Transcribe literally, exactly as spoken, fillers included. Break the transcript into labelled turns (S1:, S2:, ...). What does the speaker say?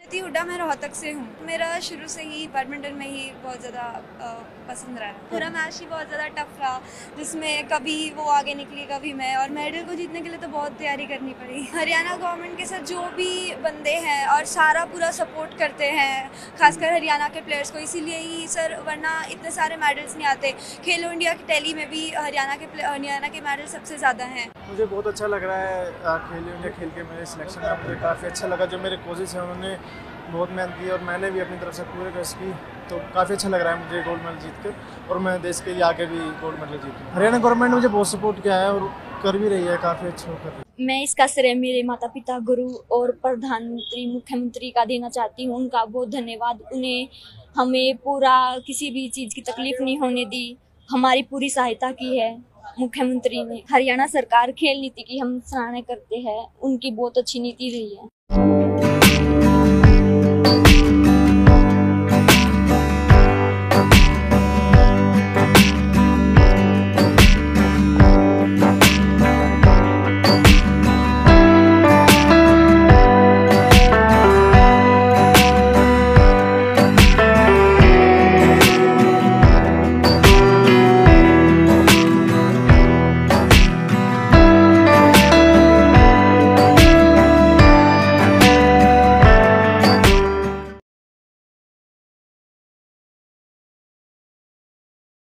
S1: ती हुड्डा, मैं रोहतक से हूँ। मेरा शुरू से ही बैडमिंटन में ही बहुत ज़्यादा पसंद रहा है। पूरा मैच ही बहुत ज़्यादा टफ रहा, जिसमें कभी वो आगे निकली कभी मैं, और मेडल को जीतने के लिए तो बहुत तैयारी करनी पड़ी। हरियाणा गवर्नमेंट के साथ जो भी बंदे हैं और सारा पूरा सपोर्ट करते हैं, खासकर हरियाणा के प्लेयर्स को, इसीलिए ही सर, वरना इतने सारे मेडल्स नहीं आते। खेलो इंडिया की टैली में भी हरियाणा के हरियाणा के मेडल सबसे ज़्यादा हैं।
S2: मुझे बहुत अच्छा लग रहा है खेलो इंडिया खेल के मेरे सिलेक्शन में, मुझे काफ़ी अच्छा लगा। जो मेरे कोचेस हैं उन्होंने बहुत मेहनत की और मैंने भी अपनी तरफ से पूरे कोशिश की, तो काफ़ी अच्छा लग रहा है मुझे गोल्ड मेडल जीत कर, और मैं देश के लिए आगे भी गोल्ड मेडल जीतूँ। हरियाणा गवर्नमेंट मुझे बहुत सपोर्ट किया है और कर भी रही है, काफ़ी अच्छा कर रही है।
S3: मैं इसका श्रेय मेरे माता पिता, गुरु और प्रधानमंत्री मुख्यमंत्री का देना चाहती हूँ। उनका बहुत धन्यवाद। उन्हें हमें पूरा किसी भी चीज़ की तकलीफ नहीं होने दी, हमारी पूरी सहायता की है मुख्यमंत्री ने। हरियाणा सरकार खेल नीति की हम सराहना करते हैं, उनकी बहुत अच्छी नीति रही है।